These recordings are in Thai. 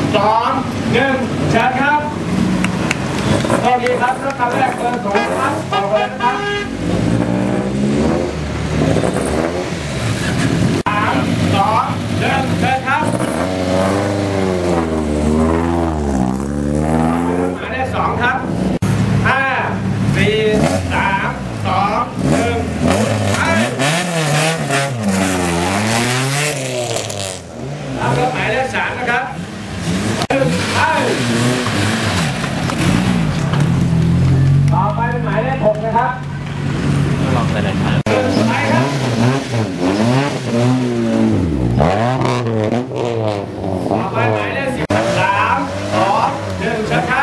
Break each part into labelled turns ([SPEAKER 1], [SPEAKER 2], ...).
[SPEAKER 1] 2 1เชิญครับโอเคครับรถคันแรกเบอร์2ครับต่อไปนะครับ3 2 1เชิญครับหมายเลข2ครับ5 4 3 2 1ครับหมายเลข3นะครับต่อไปเป็นหมายเลข6นะครับลองไปเลยครับไปครับต่อไปหมายเลข10 3 2 1เชิญครับ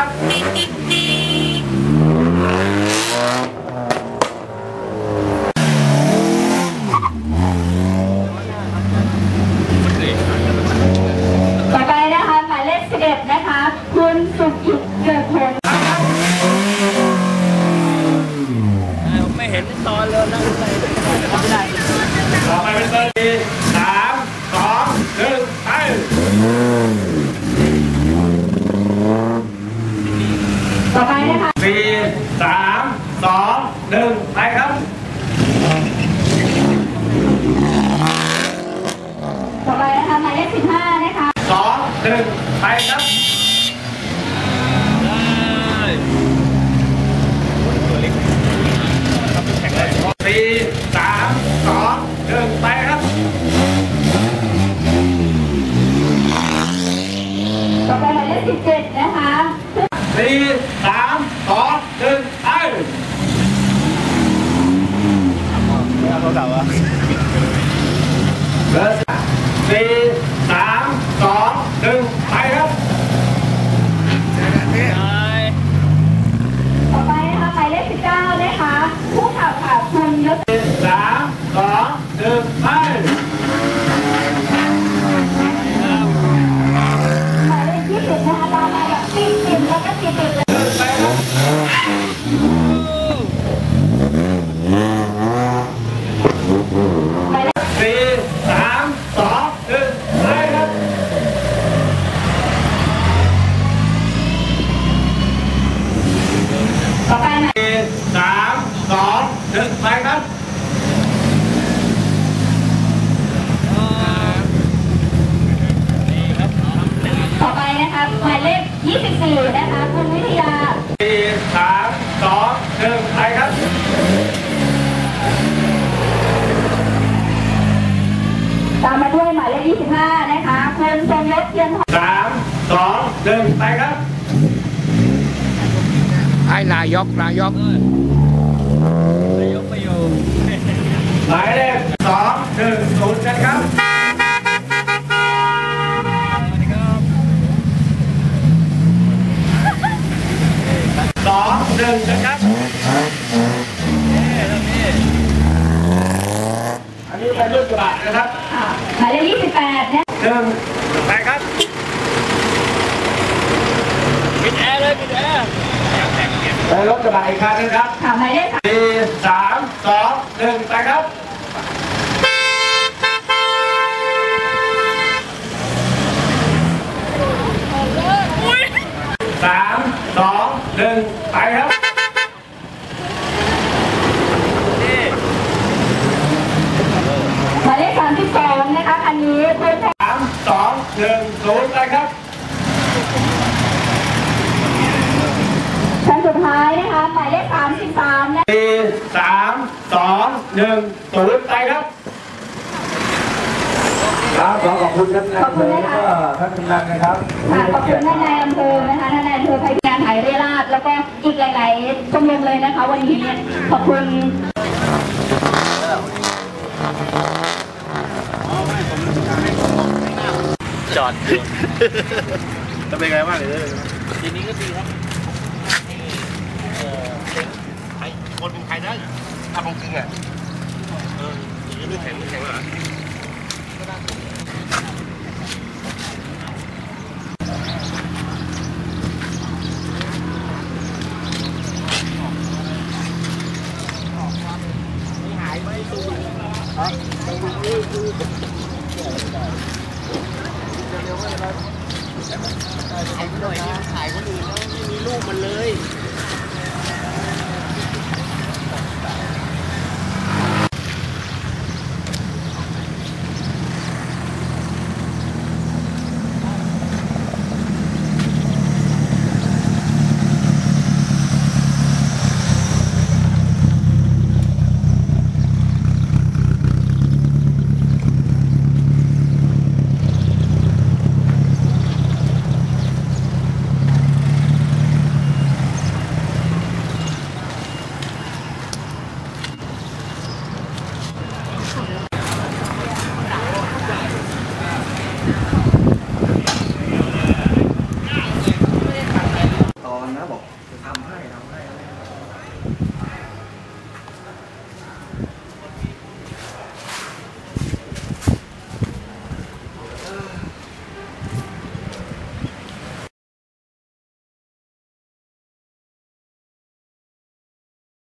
[SPEAKER 2] ต่อไปนะคะหมายเลข11นะคะคุณสุกิจเกิดผล
[SPEAKER 3] ไม่เห็นตอนเลยนะไม่ได้
[SPEAKER 1] ต่อไปเป็นเบอร์3 2 1ไป
[SPEAKER 2] ต่อไปนะคะ
[SPEAKER 1] 4 3 2 1ไปครับ
[SPEAKER 2] ต่อไปนะคะหมายเลข15นะคะ
[SPEAKER 1] 2 1ไปครับ4 3 2 1ไปครับ
[SPEAKER 2] ต่อไปหมายเลข17นะคะ
[SPEAKER 1] 4 3 2 1ไป
[SPEAKER 3] เขาเก่าอะ
[SPEAKER 1] เบอร์4 3 2 1ไปครับ
[SPEAKER 2] ต่อไปนะคะหมายเลข19นะคะผู้ขับค่ะคุณยศ
[SPEAKER 1] 3 2 1ไป
[SPEAKER 2] หมายเลข20นะคะตามมาแบบ40แล้วก็40เลย
[SPEAKER 1] ไปครับ
[SPEAKER 2] หมายเลข
[SPEAKER 1] 4 3 2 1ไปครับ
[SPEAKER 2] ต่อไปหมาย
[SPEAKER 1] 3 2 1ไปครับ
[SPEAKER 2] ต่อไปนะคะหมายเลข24นะคะคุณวิทยา
[SPEAKER 1] 4 3 2 1ไปครับ
[SPEAKER 2] ตามมาด้วยหมายเลข25นะคะคุณทรงยศเทียนทอง
[SPEAKER 1] 3 2 1ไปครับ
[SPEAKER 3] ไอ้นายกไปอยู่
[SPEAKER 1] หมายเลข2 1 0กันครับ2 1นะครับอันนี้เป็นรุ่นกระบะนะครับ
[SPEAKER 2] หมายเลข28นะ
[SPEAKER 1] 1ไปครับ
[SPEAKER 3] ปิดแอร์เลยปิดแอร์
[SPEAKER 1] ไปรถกระบะอีกคันนึงครับ
[SPEAKER 2] ค่ะหมายเลข
[SPEAKER 1] 4 3 2 1ไปครับ3 2 1ไปครับ
[SPEAKER 2] หมายเลข32นะคะคันนี้คุณ
[SPEAKER 1] 3 2 1 0ไปครับ
[SPEAKER 2] คันสุดท้ายนะคะหมายเลข33นะ
[SPEAKER 1] 4 3 2 1 0ไปครับครับขอบคุณท่านนายอำเภอแล้วก็ท่านกำนันนะครับ
[SPEAKER 2] ขอบคุณท่านนายอำเภอนะคะท่านนายอำเภอพยานหายเร่ราษฎร์แล้วก็อีกหลายๆชมรมเลยนะคะวันนี้ขอบคุณ
[SPEAKER 3] จอดจะเป็นไงบ้างเลยทีนี้ก็ดีครับคนเป็นใครได้ทำของจริงอ่ะอย่างนี้ไม่แข็งเหรอมันเลย
[SPEAKER 4] ตอนนะบอกจะทำให้